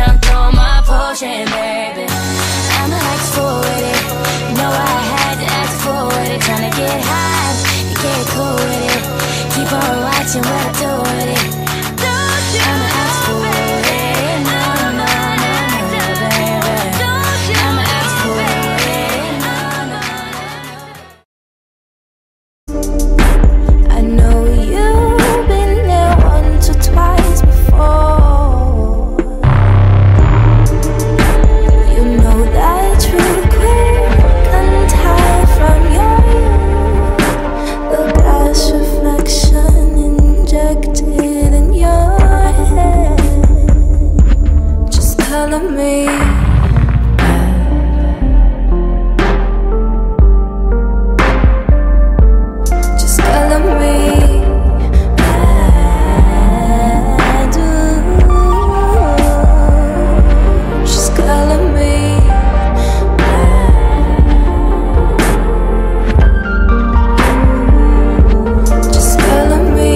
jumped on my potion, baby. I'ma act for with it. You know I had to act for with it. Tryna get high, you get cool with it. Keep on watching what I do with it. I'ma ask for it. No, no, no, no, baby. I'ma ask for it. No, no, no. I know you've been there once or twice before. You know that real quick, untied from your youth. The glass reflection injected in your head. Just color me. Just color me. Just color me. Just color me.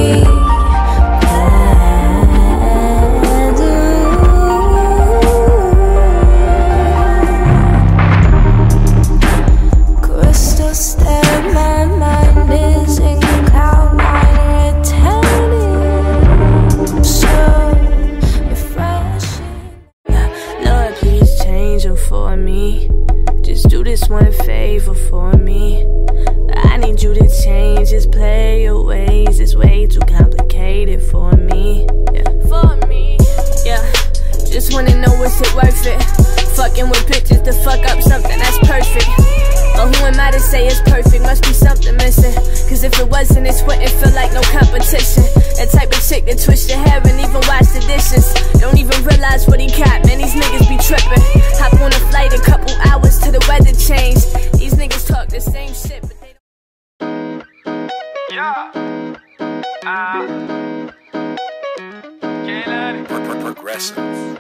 Crystal stare, my mind is in cloud nine, returning. So refreshing. Lord, please change them for me. Just do this one favor for me. I need you to change, just play your ways. It's way too complicated for me. Yeah, for me. Yeah, just wanna know, is it worth it? Fucking with pictures to fuck up something that's perfect. But who am I to say it's perfect? Must be something missing. Cause if it wasn't, this wouldn't feel like no competition. That type of chick that twist your hair and even wash the dishes. Don't even realize what he got, man, these niggas be tripping. Hop on a flight a couple hours till the weather change. These niggas talk the same shit, but they don't. Yeah. Progressive.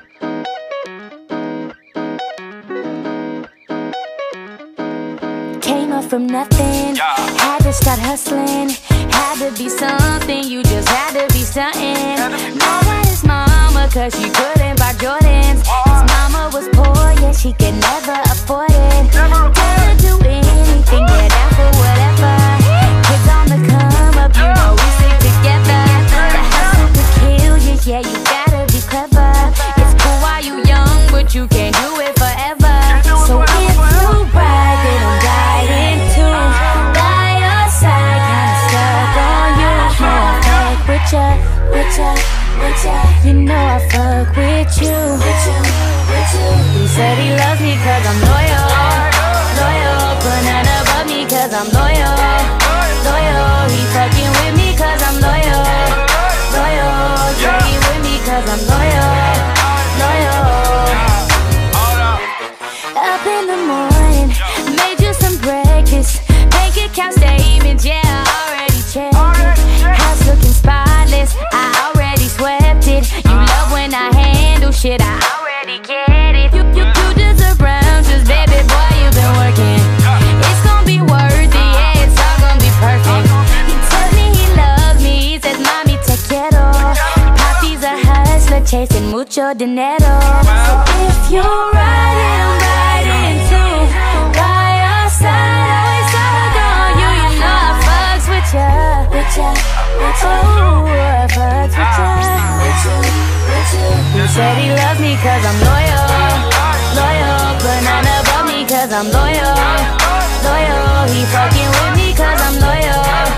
Came up from nothing, had to start hustling. Had to be something, you just had to be something. Mad at his mama cause she couldn't buy Jordans. His mama was poor, yeah, she could never afford it. Gotta do anything, yeah, down for whatever. Kids on the come up, you know we stick together. The hustle could kill you, yeah, you gotta be clever. It's cool while you young, but you can't do it forever. So if you ride, then I'm riding too. By your side, kinda stuck on you. Know I fuck with ya, with ya, with ya. You know I fuck with you, with you, with you. He said he loves me cause I'm loyal, loyal. Put none above me cause I'm loyal, loyal. He fucking with me cause I'm loyal, loyal. Yeah, he with me cause I'm loyal, loyal. Up in the morning, made you some breakfast. Bank account statements, yeah, I already checked it. House looking spotless, I already swept it. You love when I handle shit, I already get it. You deserve rounds, just baby boy, you've been working. It's gonna be worth it, yeah, it's all gonna be perfect. He tells me he loves me, he says, mommy, te quiero. Papi's a hustler, chasing mucho dinero. So if you're riding, I'm riding too. By your side, always stuck on you. You know I fucks with ya, with ya, with ya. Oh, I fucks with ya, with you, with you. He said he loves me cause I'm loyal, loyal. But none above me cause I'm loyal, loyal. He fucking with me cause I'm loyal,